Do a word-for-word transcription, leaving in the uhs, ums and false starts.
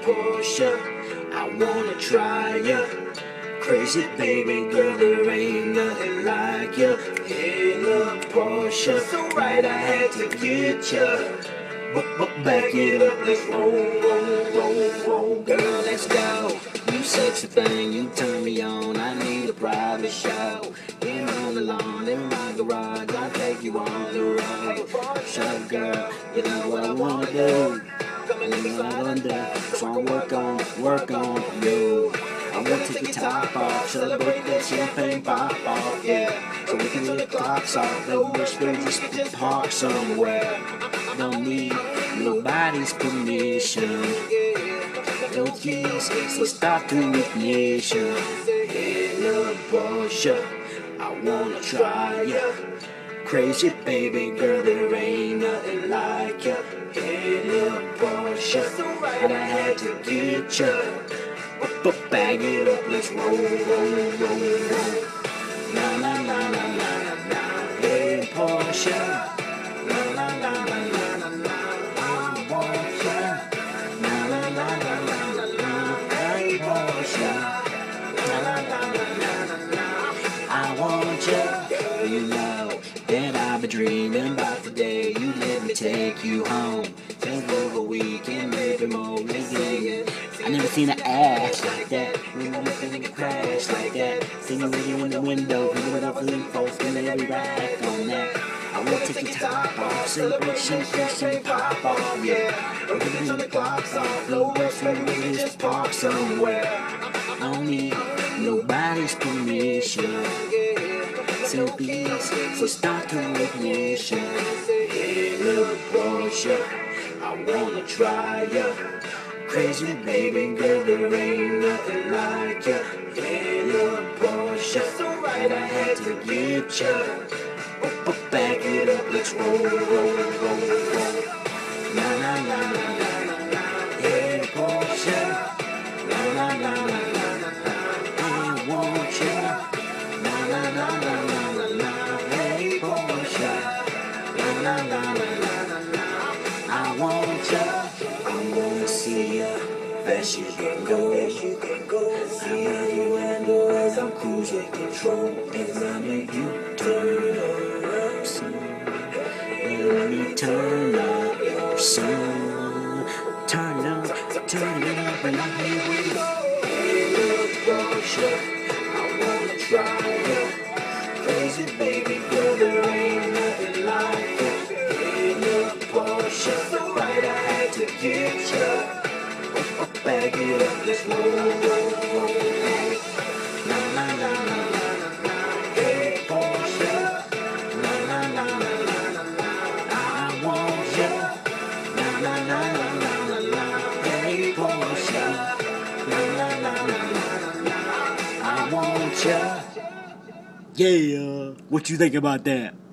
Porsche, I wanna try ya. Crazy baby girl, there ain't nothing like ya. Hey, little Porsche, so right, I had to get ya. But, but back it up, let's roll, roll, roll, roll, girl, let's go. You sexy thing, you turn me on. I need a private show. In on the lawn, in my garage, I'll take you on the road. Shut up, girl, you know what I wanna do. Coming inside under, so I work on, work on you. I wanna take your top off, celebrate that champagne pop off, yeah. So we can get the clocks off, let wish we just park somewhere. Don't need nobody's permission. Don't use, so stop to ignition. Hey, little Porsche, I wanna try ya. Crazy baby girl, there ain't nothing like ya. Hey, little Porsche, and I had to get ya. But bag it up, let's roll, roll, roll, roll. Na na na na na na na. Hey Porsche, na na na na na na na. Hey Porsche, na na na na na na na. Hey Porsche, na na na na na na na. I want you, you know that I've been dreaming about the day you let me take you home. Take over a weekend, maybe more, maybe. I never seen an ass like that. We never seen a crash like that. Singing with you in the window, picking it up for them folks, spinning every rack on that. I wanna take your top off, celebrate champagne, pop off, yeah. Everything on the clock's off, low west, we just park somewhere. I don't need nobody's permission. So please, so start to ignition. Hey, little Porsche, I wanna try ya. Crazy baby girl, there ain't nothing like ya. Hey, little Porsche, right, I had to get ya. But back it up, let's roll, roll, roll, roll. Na na na na na na na. Hey Porsche, na na na na na na na. Hey, want ya? Na na na na na na na. Hey Porsche, na na na na na na na. I want ya. I wanna see ya, fast you can go. I'm not you and the words, I'm cruising control. And I make you turn up some. Let me turn up your song. Turn up, turn it up, and I'm here with you. Hey, little Porsche, I wanna try ya. Crazy baby girl, there ain't nothing like it. Hey, little Porsche, right, I had to get ya. Bag it up, let's roll, roll, roll, roll. Na na na na na na. Hey Porsche, na na na na na na na. I want ya. Na na na na na na na. Hey Porsche, na na na na na na na. I want ya. Yeah, what you think about that?